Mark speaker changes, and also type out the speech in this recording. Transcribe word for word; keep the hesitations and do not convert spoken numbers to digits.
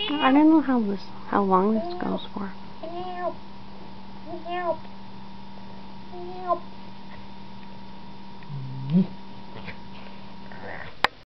Speaker 1: I don't know how this, how long this goes for.